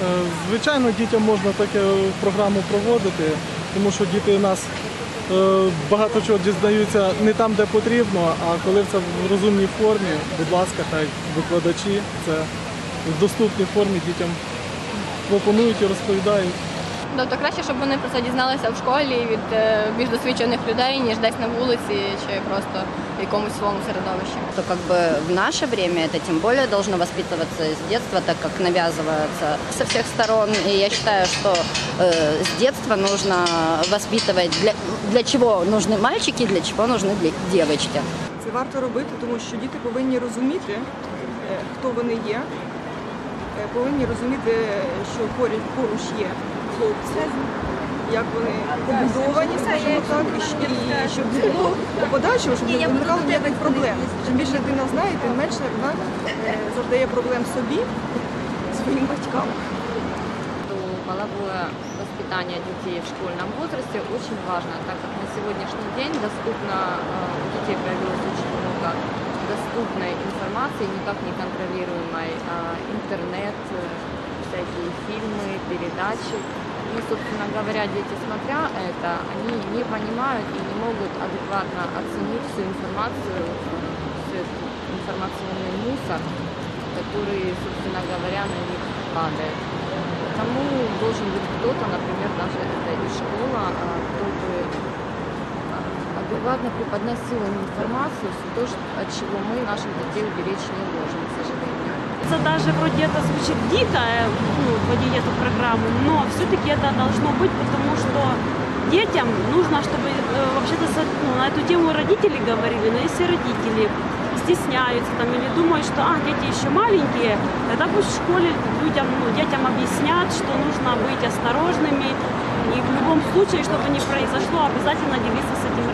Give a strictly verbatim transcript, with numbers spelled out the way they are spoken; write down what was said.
Звичайно, дітям можна таку програму проводити, тому що діти у нас е, багато чого дізнаються не там, де потрібно, а коли це в розумній формі, будь ласка, хай викладачі це в доступній формі дітям пропонують і розповідають. Тобто краще, щоб вони про це дізналися в школі від більш досвідчених людей, ніж десь на вулиці чи просто в якомусь своєму середовищі. То как бы в наше время это тем более должно воспитываться с детства, так как навязывается со всех сторон. И я считаю, что э, с детства нужно воспитывать, для, для чего нужны мальчики, для чего нужны девочки. Це варто робити, тому що діти повинні розуміти, хто вони є, повинні розуміти, що поряд поруч є хлопці, як вони побудовані, скажімо так, і щоб не було у подальшому, щоб не виникало ніяких проблем. Чим більше дитина знає, тим менше вона завдає проблем собі, своїм батькам. Половое воспитание детей в школьном возрасте очень важно, так как на сегодняшний день доступно, у детей появилось очень много доступной информации, никак не контролируемой, интернет, всякие фильмы, передачи. И, собственно говоря, дети, смотря это, они не понимают и не могут адекватно оценить всю информацию, всю информационный мусор, который, собственно говоря, на них падает. Потому должен быть кто-то, например, даже это и школа, кто бы адекватно преподносил им информацию, то, от чего мы наших детей уберечь не можем, к сожалению. Это даже вроде это звучит дико, ну, вводить эту программу, но все-таки это должно быть, потому что детям нужно, чтобы э, вообще-то ну, на эту тему родители говорили, но если родители стесняются там, или думают, что а, дети еще маленькие, тогда пусть в школе людям, ну, детям объяснят, что нужно быть осторожными, и в любом случае, что бы ни произошло, обязательно делиться с этим